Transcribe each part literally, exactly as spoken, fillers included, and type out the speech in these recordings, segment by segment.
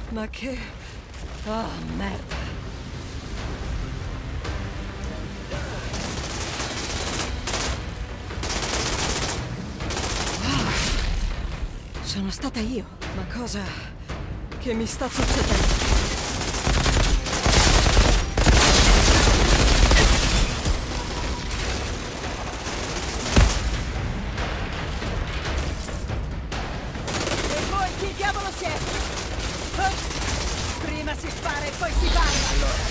Ma che... Oh, merda. Oh, sono stata io. Ma cosa... che mi sta succedendo? Prima si spara e poi si parla, allora.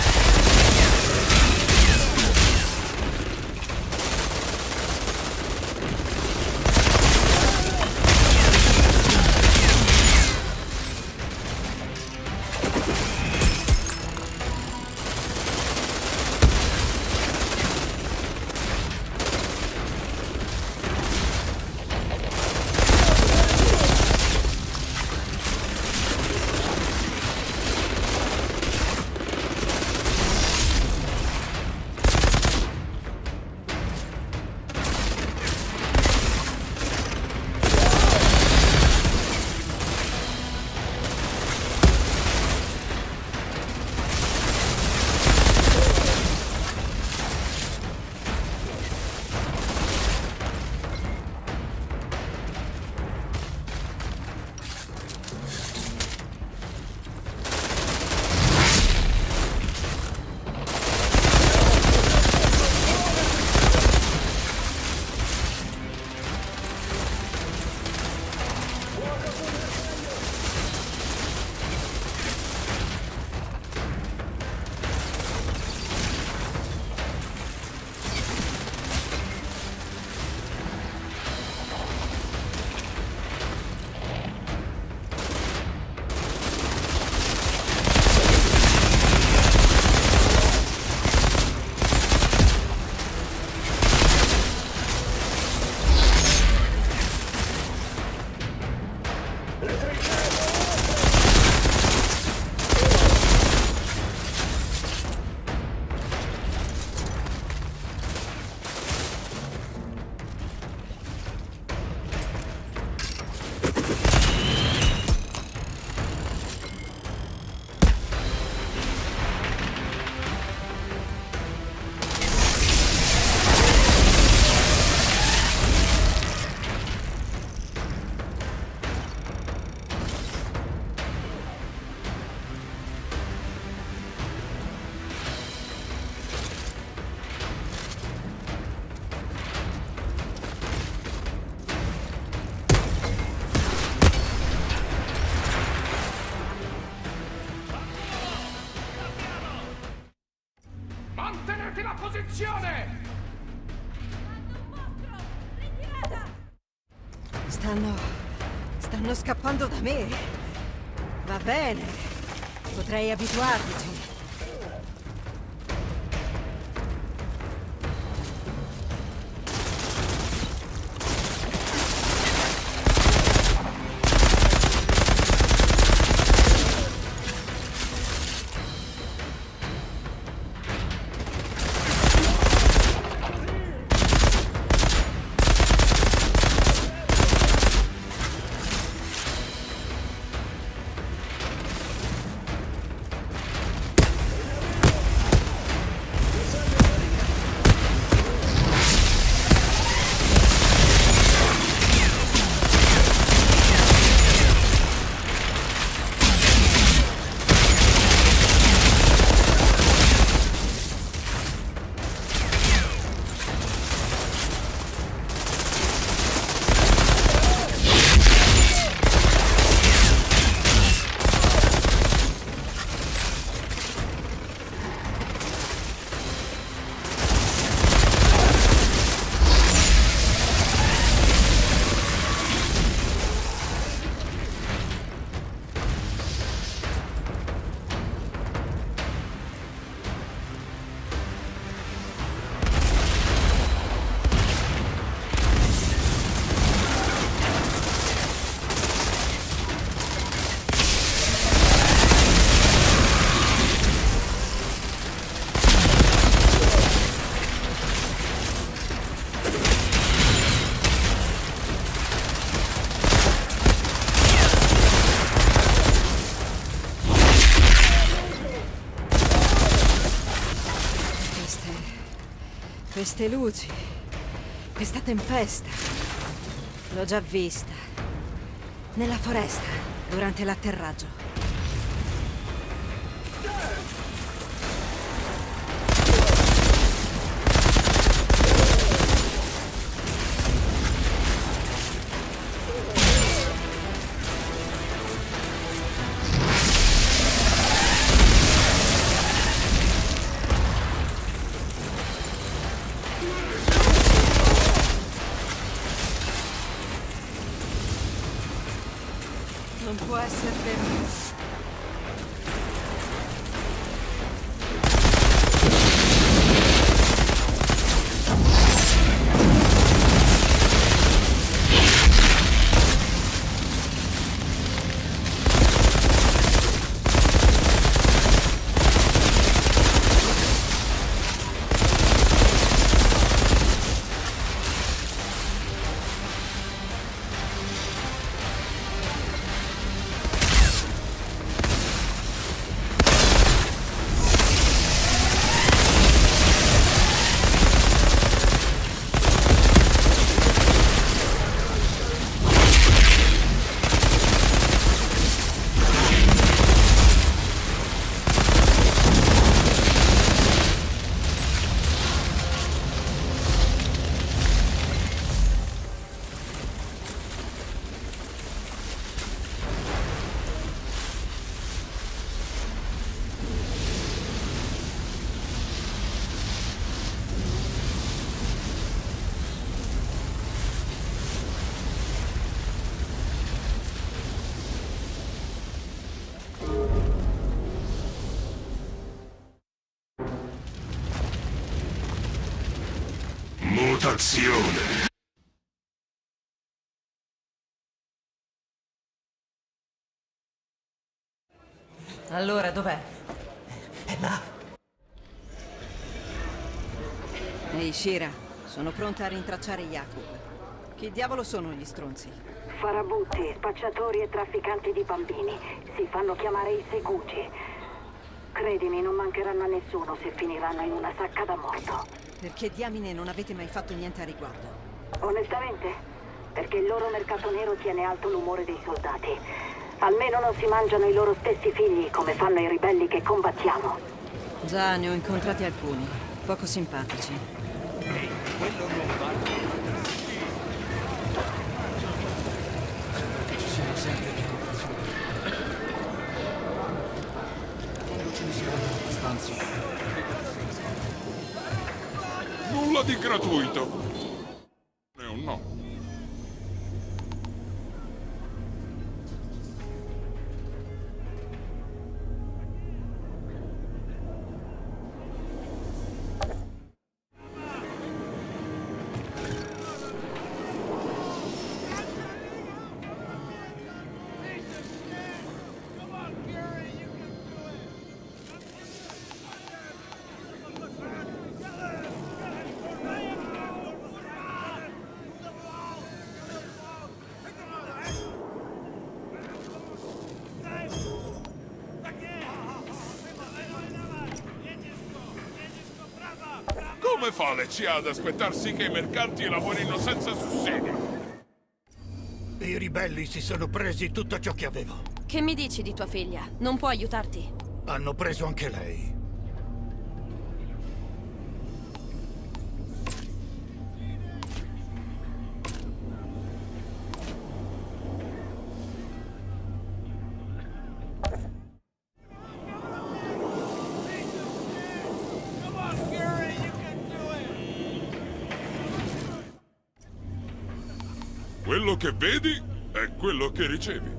Mantenete la posizione! Stanno... stanno scappando da me. Va bene. Potrei abituarmici. Queste luci, questa tempesta, l'ho già vista. Nella foresta, durante l'atterraggio. Non può essere vero. Mutazione. Allora, dov'è? È là. Ehi, Shira, sono pronta a rintracciare Jakub. Chi diavolo sono gli stronzi? Farabutti, spacciatori e trafficanti di bambini. Si fanno chiamare i Segugi. Credimi, non mancheranno a nessuno se finiranno in una sacca da morto. Perché diamine non avete mai fatto niente a riguardo? Onestamente, perché il loro mercato nero tiene alto l'umore dei soldati. Almeno non si mangiano i loro stessi figli come fanno i ribelli che combattiamo. Già, ne ho incontrati alcuni, poco simpatici. Ehi, quello non va. Ci sono sempre più occasioni. Quando ce ne saranno abbastanza. Nulla di gratuito. È un no. Come fa l'E C A ad aspettarsi che i mercanti lavorino senza sussidi? I ribelli si sono presi tutto ciò che avevo. Che mi dici di tua figlia? Non può aiutarti? Hanno preso anche lei. Quello che vedi è quello che ricevi.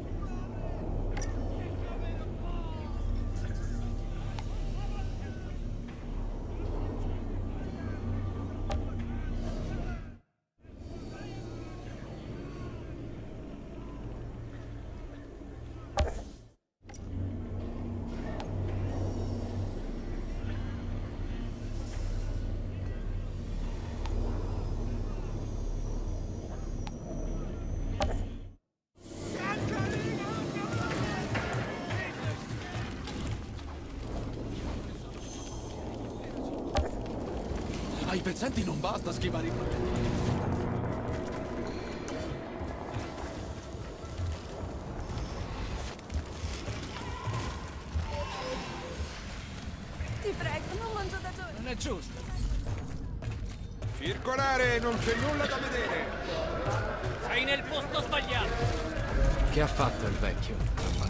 pezzenti non basta schivare i progetti. Ti prego, non mangio da giorni. Non è giusto. Circolare, non c'è nulla da vedere. Sei nel posto sbagliato. Che ha fatto il vecchio?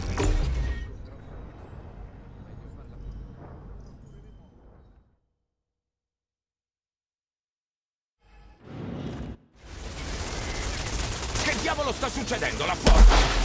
Che diavolo sta succedendo là fuori?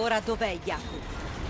Ora dov'è Jakub?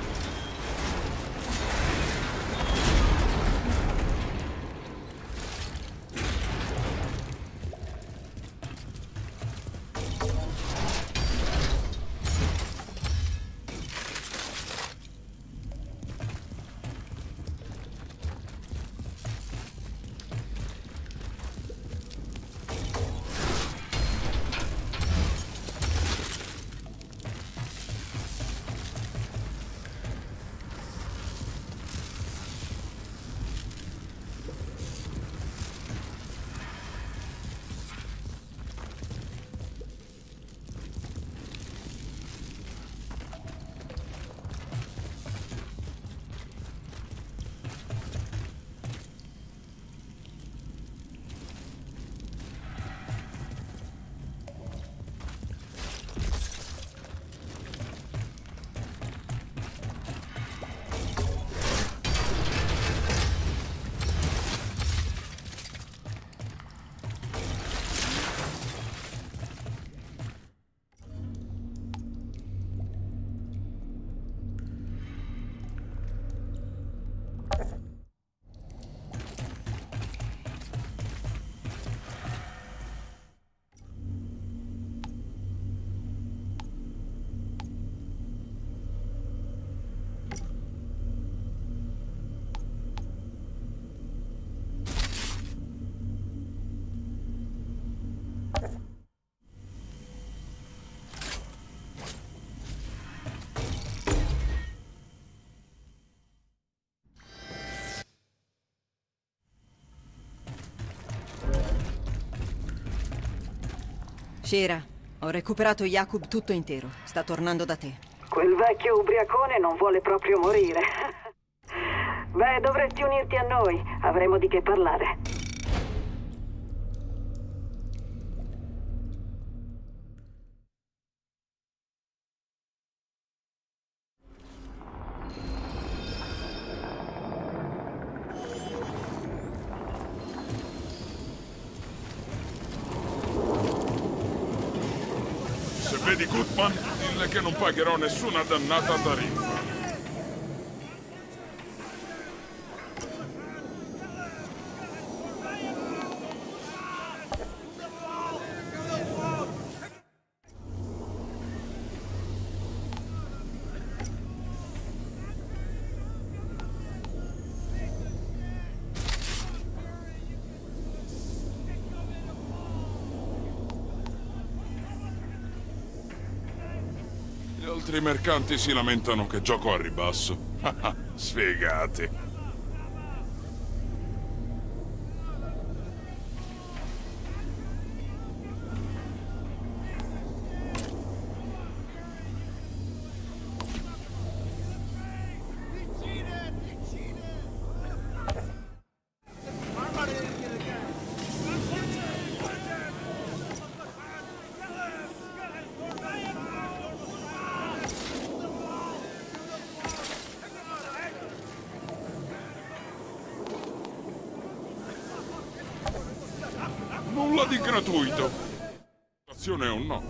Shira, ho recuperato Jakub tutto intero. Sta tornando da te. Quel vecchio ubriacone non vuole proprio morire. Beh, dovresti unirti a noi. Avremo di che parlare. Vedi Gutman? Dille che non pagherò nessuna dannata tariffa. Gli altri mercanti si lamentano che gioco a ribasso. Sfigati. Nulla di gratuito. L'azione è un no.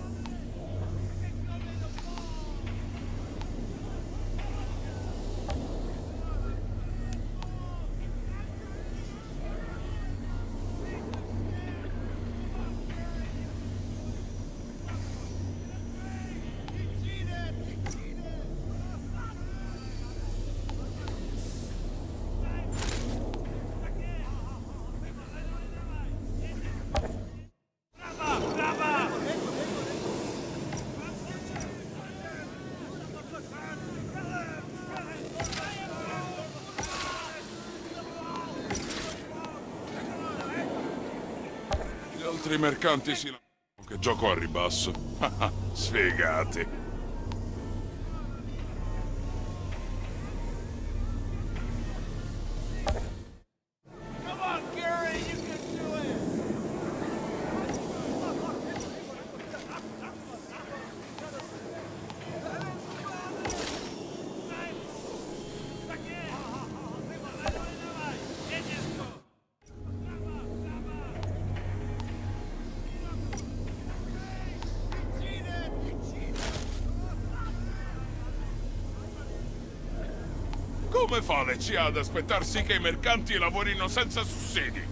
Gli altri mercanti si lamentano che gioco a ribasso. Sfigati. Come fa la C I A ad aspettarsi che i mercanti lavorino senza sussidi?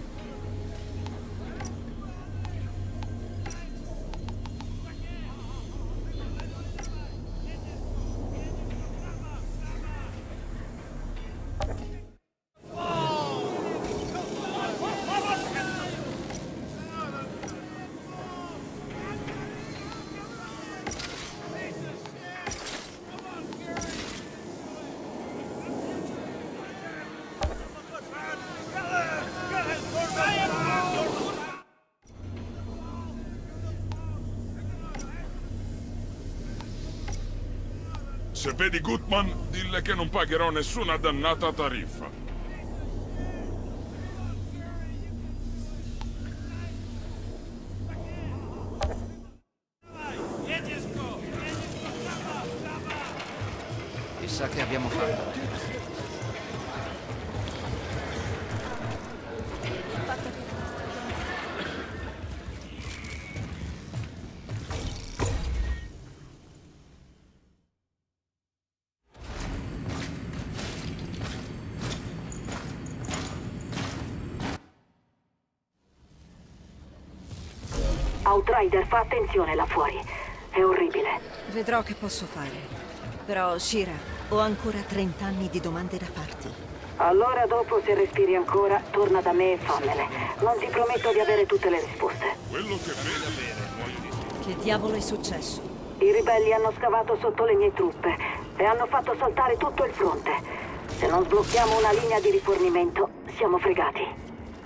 Se vedi Gutman, dille che non pagherò nessuna dannata tariffa. Chissà che abbiamo fatto. Outrider, fa attenzione là fuori. È orribile. Vedrò che posso fare. Però, Shira, ho ancora trenta anni di domande da farti. Allora dopo, se respiri ancora, torna da me e fammele. Non ti prometto di avere tutte le risposte. Quello che vedi bene, muoio di te. Che diavolo è successo? I ribelli hanno scavato sotto le mie truppe e hanno fatto saltare tutto il fronte. Se non sblocchiamo una linea di rifornimento, siamo fregati.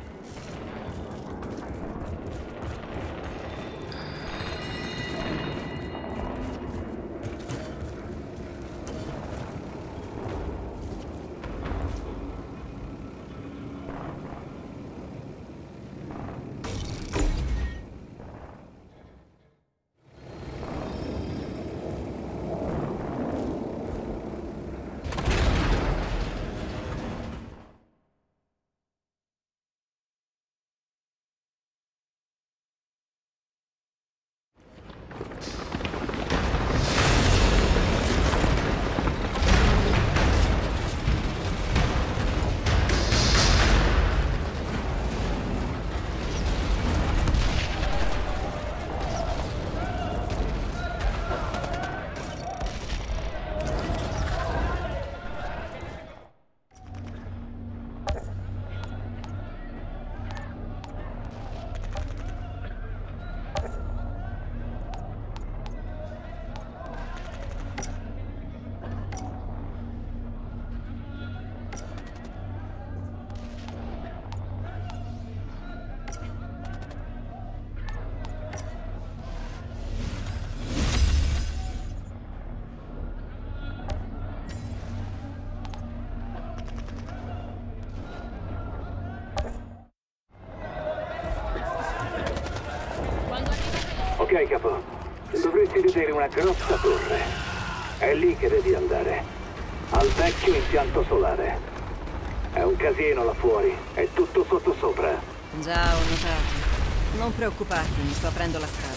Ok, capo. Dovresti vedere una grossa torre. È lì che devi andare. Al vecchio impianto solare. È un casino là fuori. È tutto sottosopra. Già, ho notato. Non preoccuparti, mi sto aprendo la strada.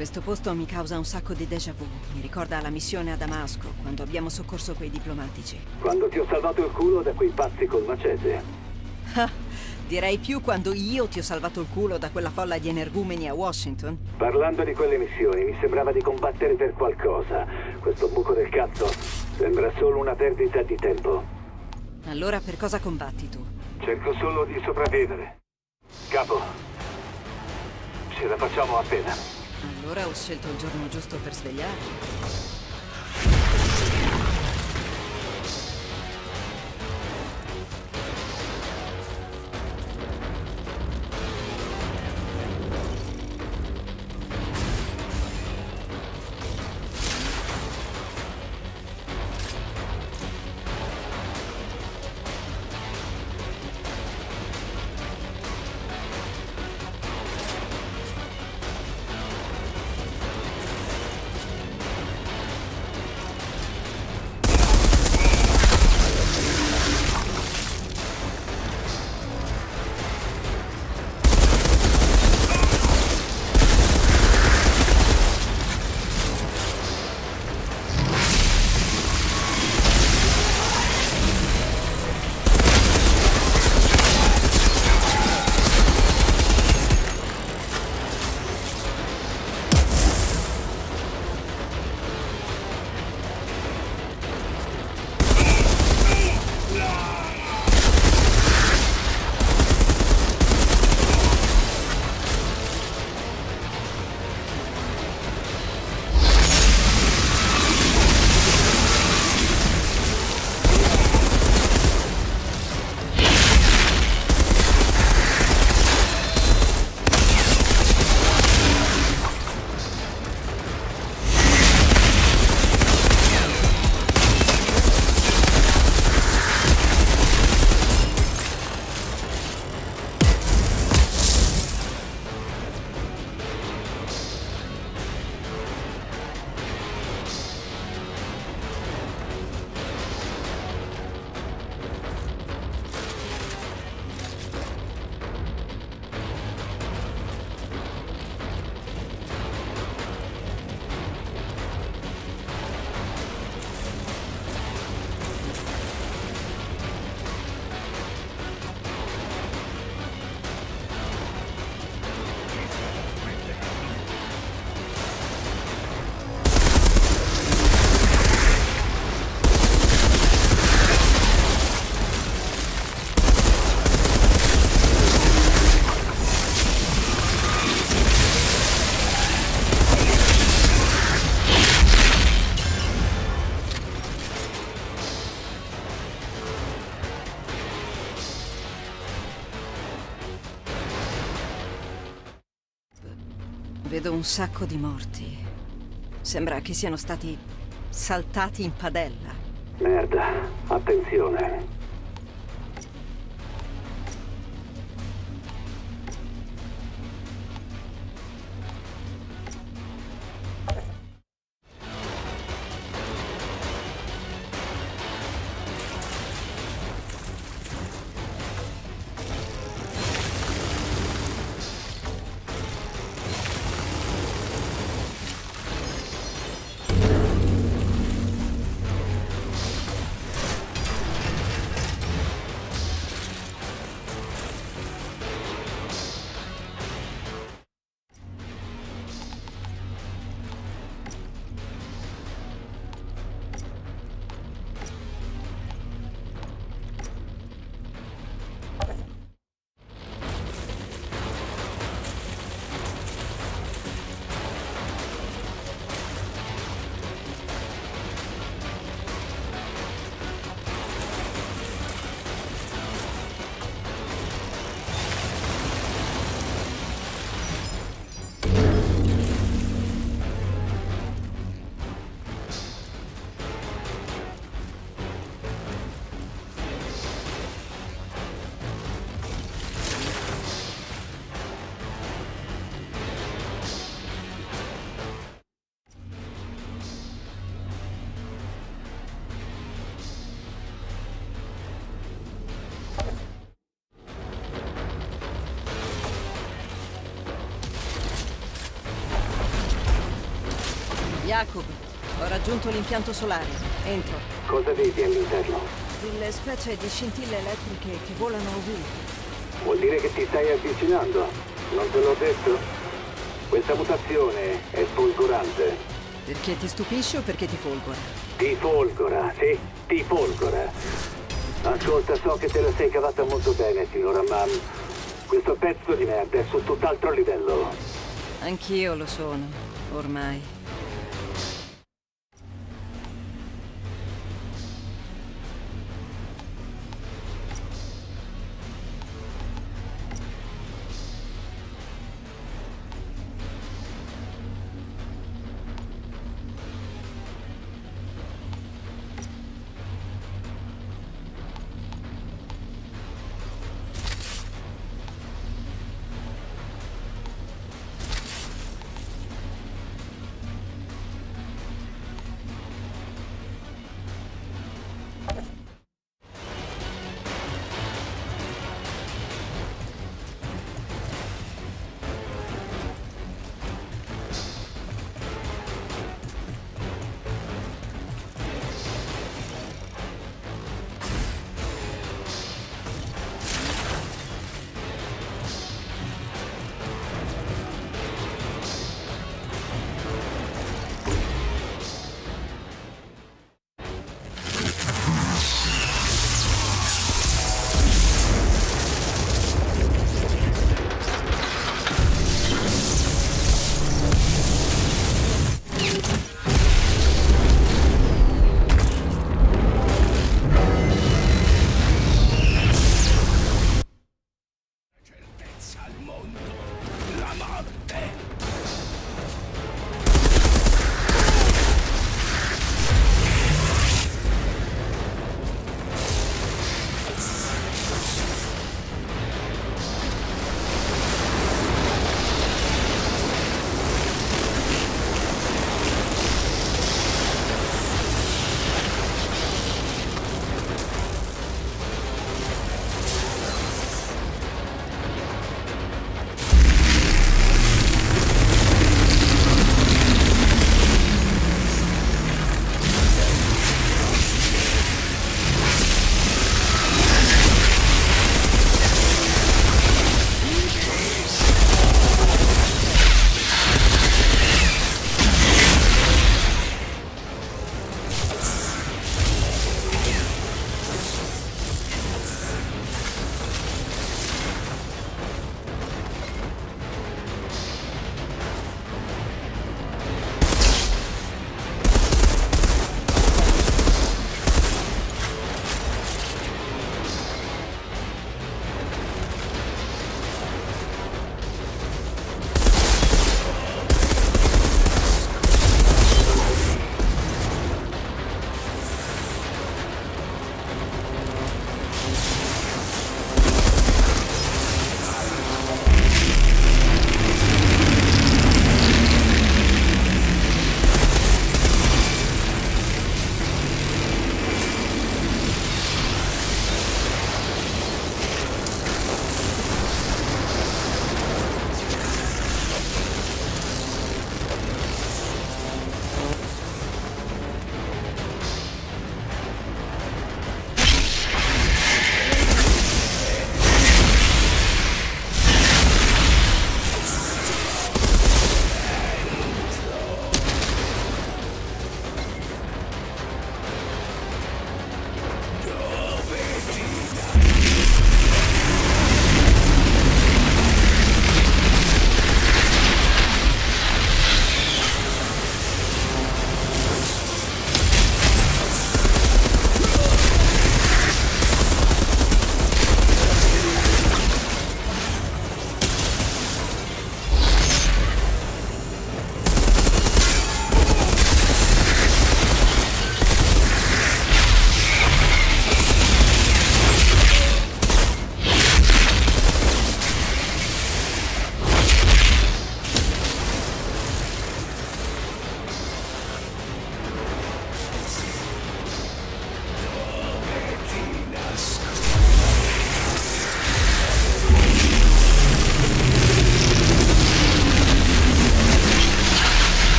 Questo posto mi causa un sacco di déjà vu. Mi ricorda la missione a Damasco, quando abbiamo soccorso quei diplomatici. Quando ti ho salvato il culo da quei pazzi col macete. Ah, direi più quando io ti ho salvato il culo da quella folla di energumeni a Washington. Parlando di quelle missioni, mi sembrava di combattere per qualcosa. Questo buco del cazzo sembra solo una perdita di tempo. Allora per cosa combatti tu? Cerco solo di sopravvivere. Capo, ce la facciamo appena. Allora ho scelto il giorno giusto per svegliarmi. Vedo un sacco di morti. Sembra che siano stati saltati in padella. Merda, attenzione. Jacob, ho raggiunto l'impianto solare. Entro. Cosa vedi all'interno? Delle specie di scintille elettriche che volano ovunque. Vuol dire che ti stai avvicinando. Non te l'ho detto? Questa mutazione è folgorante. Perché ti stupisce o perché ti folgora? Ti folgora, sì, ti folgora. Ascolta, so che te la sei cavata molto bene, signora, ma questo pezzo di merda è su tutt'altro livello. Anch'io lo sono, ormai.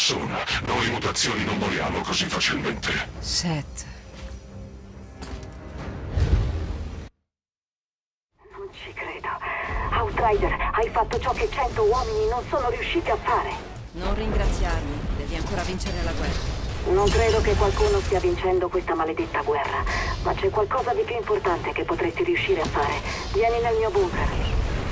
persona. Noi mutazioni non moriamo così facilmente. Seth. Non ci credo. Outrider, hai fatto ciò che cento uomini non sono riusciti a fare. Non ringraziarmi, devi ancora vincere la guerra. Non credo che qualcuno stia vincendo questa maledetta guerra, ma c'è qualcosa di più importante che potresti riuscire a fare. Vieni nel mio bunker.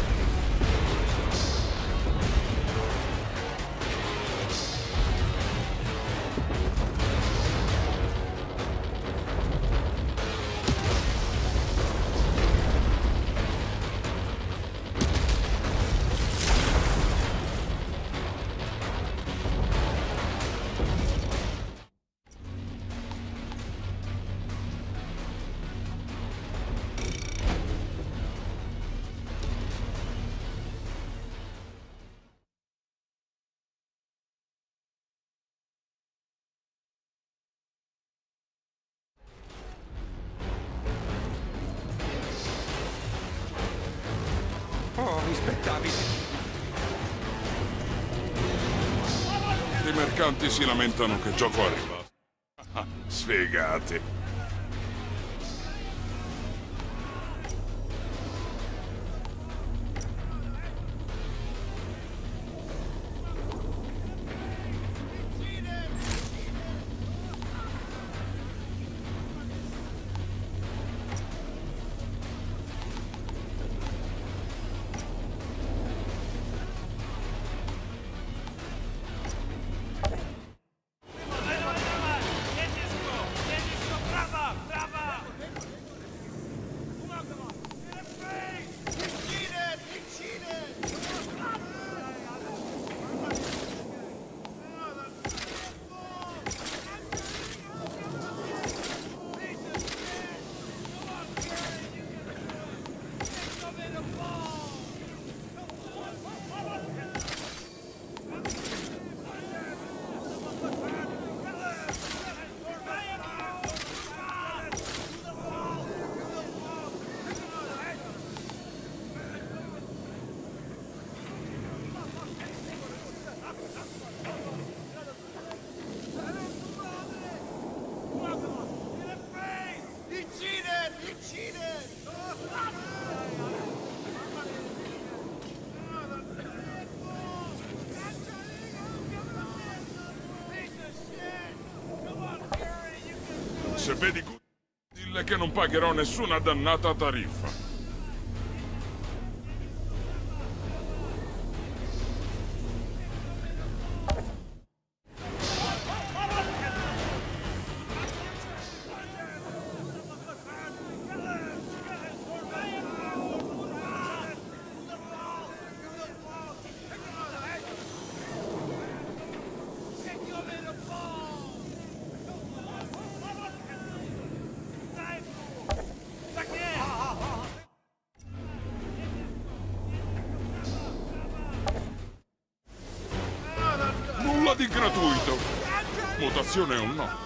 Oh, rispettabile. I mercanti si lamentano che gioco arriva. Ah, sfigati. Se vedi, dille che non pagherò nessuna dannata tariffa. Nulla di gratuito. Mutazione o no?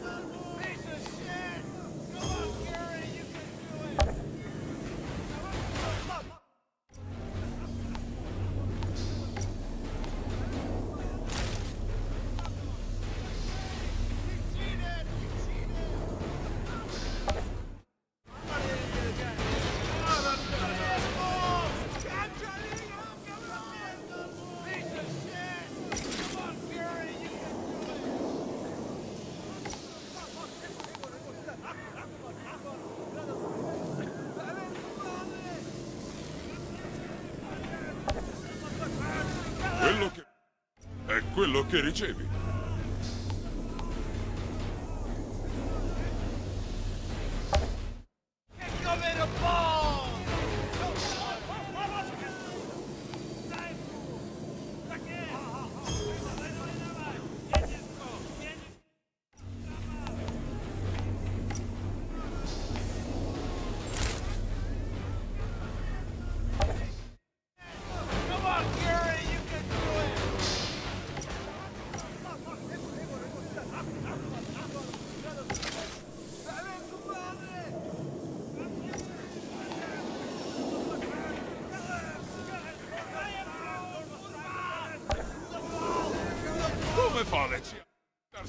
Quello che... è quello che ricevi.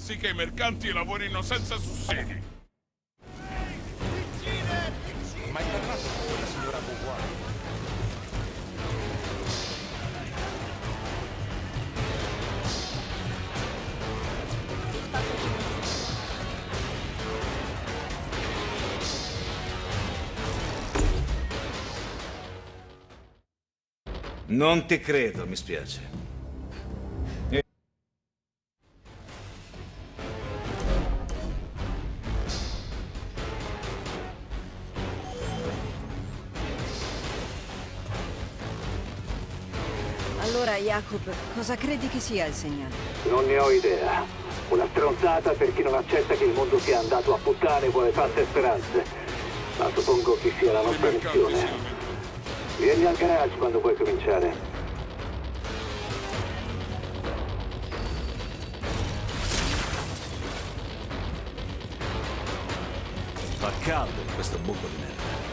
sì che i mercanti lavorino senza sussidi. Ma hai parlato con quella signora Beauvoir? Non ti credo, mi spiace. E... Allora, Jacob, cosa credi che sia il segnale? Non ne ho idea. Una stronzata per chi non accetta che il mondo sia andato a puttane e vuole false speranze. Ma suppongo che sia la nostra missione. Vieni al garage quando vuoi cominciare. Fa caldo in questo buco di merda.